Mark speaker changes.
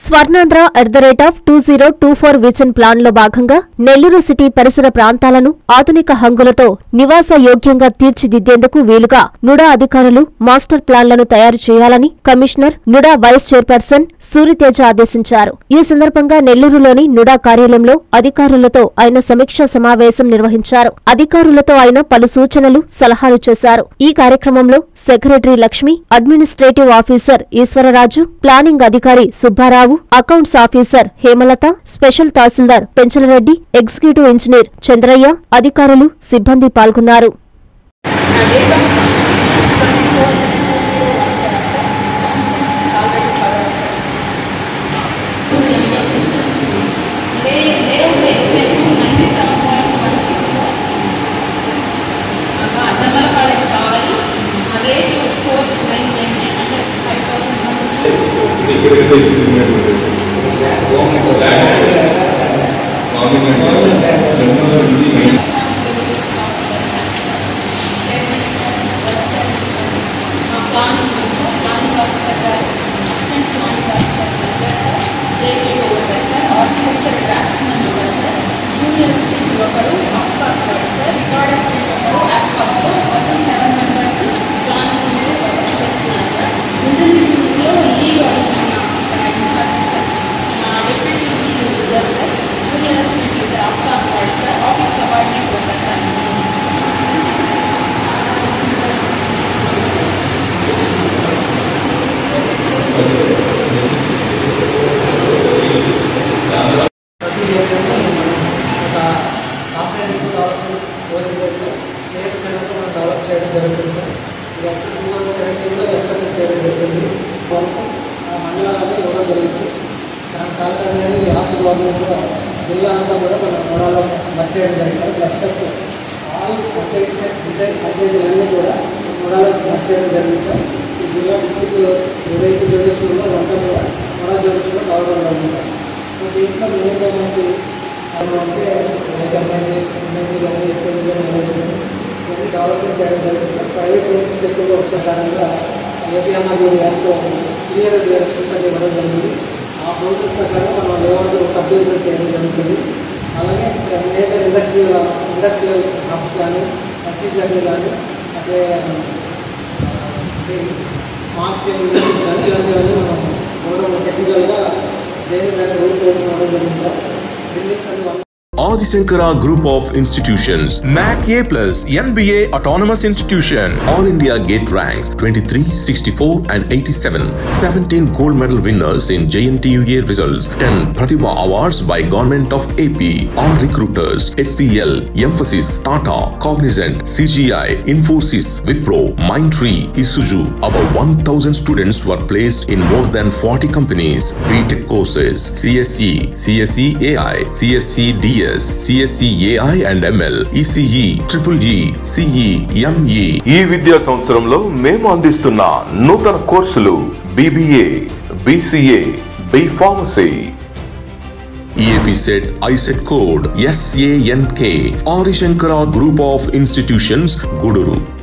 Speaker 1: స్వర్ణాంధ్ర@2024 vision plan లో భాగంగా Nellore city పరిసర ప్రాంతాలను ఆధునిక హంగులతో నివాస యోగ్యంగా తీర్చిదిద్దేందుకు వీలుగా నుడా అధికారులు మాస్టర్ ప్లాన్లను తయారు చేయాలని commissioner NUDA vice chairperson Suriteja ఆదేశించారు. ఈ సందర్భంగా నెల్లూరులోని నుడా కార్యాలయంలో అధికారులతో ఆయన సమీక్షా సమావేశం నిర్వహించారు. అధికారులతో ఆయన పలు సూచనలు, సలహాలు చేశారు. ఈ కార్యక్రమంలో secretary Lakshmi, administrative officer Eswararaju, planning అధికారి Subbarao, accounts officer Hemalatha, special tahsildar Penchala Reddy, executive engineer Chandraiah, అధికారులు, సిబ్బంది పాల్గొన్నారు.
Speaker 2: జిల్లా అంతా కూడా మనం నోడాలో మర్చి చేయడం జరిగింది. ఎక్సెప్ట్ ఆల్ పంచాయతీలన్నీ కూడా నోడాలో మర్చి చేయడం జరిగింది సార్. ఈ జిల్లా డిస్ట్రిక్ట్ ఏదైతే జ్యుడిషియల్ అదంతా కూడా నోడా జ్యుడిషియల్లో కావడం జరిగింది సార్. సో దీంట్లో మెయిన్గా మనకి అంటే ఎంఐజీ కానీ ఎక్సైజీ కానీ ఇవన్నీ డెవలప్మెంట్ చేయడం జరిగింది సార్. ప్రైవేట్ ఏజెన్సీస్ ఎక్కువగా వస్తున్న కారణంగా ఏపీఎంఆర్యూ యాక్ట్లో క్లియర్ డైరెక్షన్స్ అని ఇవ్వడం జరిగింది. ఆ ప్రోసెస్ ప్రకారం మనం లేఅవుట్ సబ్ డివిజన్ చేయడం జరుగుతుంది. అలాగే మేజర్ ఇండస్ట్రియల్ హబ్స్ కానీ ఎస్సీజీ కానీ అదే స్మాల్ స్కేల్ ఇండస్ట్రీస్ కానీ ఇలాంటివన్నీ మనం కూడా టెక్నికల్గా దాన్ని రూట్ చేసుకోవడం జరిగింది సార్. బిల్డింగ్స్ అన్ని
Speaker 3: Adi Shankara Group of Institutions, MAC A+, NBA Autonomous Institution, All India Gate ranks 23, 64 and 87, 17 gold medal winners in JNTUA results, 10 Pratibha Awards by Government of AP, all recruiters, HCL, Emphasis, Tata, Cognizant, CGI, Infosys, Wipro, Mindtree, Isuzu. About 1,000 students were placed in more than 40 companies. BTech courses, CSE, CSE AI, CSE DS, CSE AI and ML, ECE, EEE, CE, ME. ఈ విద్యా సంవత్సరంలో మేము అందిస్తున్న నూతన కోర్సులు BBA, BCA, B Pharmacy. EAP set ISET code SANK. Adi Shankara Group of Institutions, Guduru.